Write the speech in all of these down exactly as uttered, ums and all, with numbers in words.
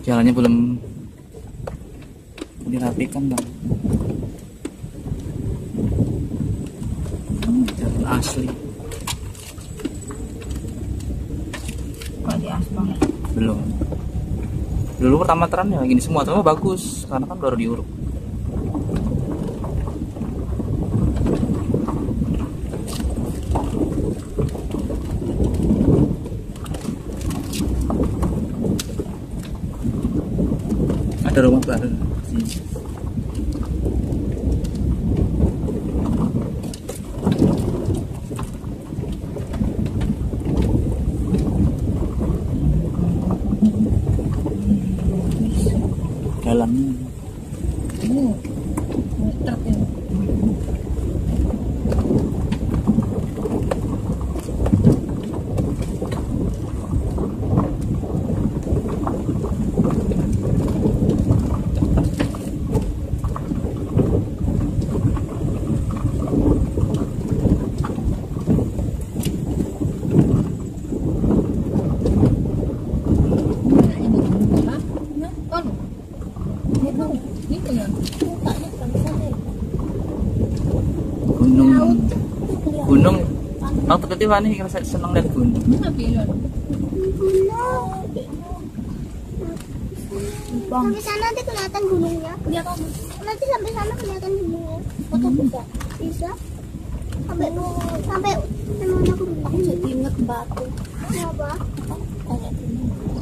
Jalannya belum dirapikan bang. Hmm, jalan asli. Nggak di aspal. Belum. Dulu pertama terannya gini semua, tapi bagus karena kan baru diuruk. Ada rumah baru sini. Dalamnya Ini truk ini. gunung gunung waktu ketiga nih ngerasa seneng lihat gunung. Sampai sana nanti kelihatan gunungnya. Kelihatan. Nanti sampai sana kelihatan gunungnya. Foto bisa. Bisa. Sampai sampai mana aku bilang. Jadi inget batu. Apa? Kayak gini.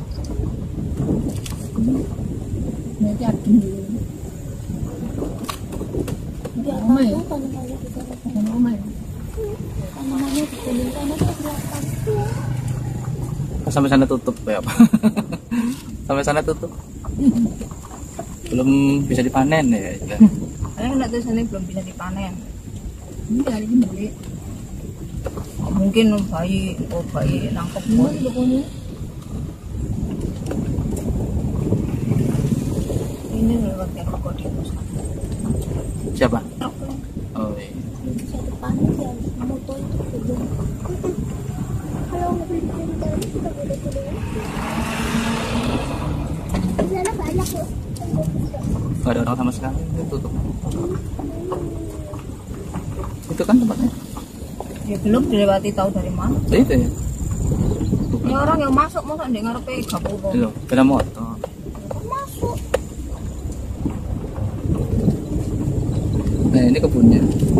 Nanti adem dulu. Dia Rumah ya? tahu tanya-tanya di sana. Bukan rumah ya? Tanamannya di gunung sana tuh kelihatan. Sampai sana tutup ya apa? Sampai sana tutup. Belum bisa dipanen ya. Saya nggak tahu sana belum bisa dipanen. Ini hari ini beli. Mungkin bayi, oh bayi nangkep bos. Ini lewat yang krokodil. Siapa? Oh iya. Bisa dipanen ya. Motor itu belum. Kalau mobil dari dalam kita boleh boleh. Di sana banyak loh. Gak ada orang sama sekali, itu tutup. Itu kan tempatnya. Ya belum dilewati tahu dari mana. Ya, itu ya. Ini orang yang masuk masa di ngarepe gapura. Itu, beda motor. Masuk. Nah ini kebunnya.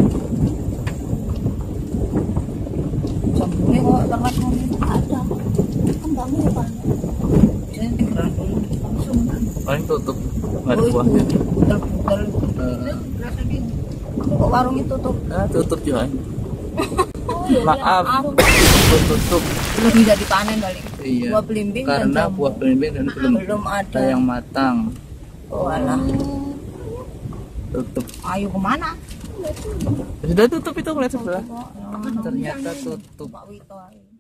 Sambungnya kok ternak ini Ada. Kembangnya ya Pak. jadi tinggal dulu langsung. Paling tutup, nggak ada buahnya. Butel-butel. Eh, Berasa di kok warung itu tutup. ah, tutup juga. Oh, ya, Maaf, belum tutup. belum bisa dipanen kali. Iya. Buah belimbing dan Karena jambu. buah belimbing dan belum Belum ada. ada yang matang. Oh alah. Tutup. Ayo kemana? Sudah tutup itu, lihat sebelah. Oh, Ternyata tutup. Pak Wito.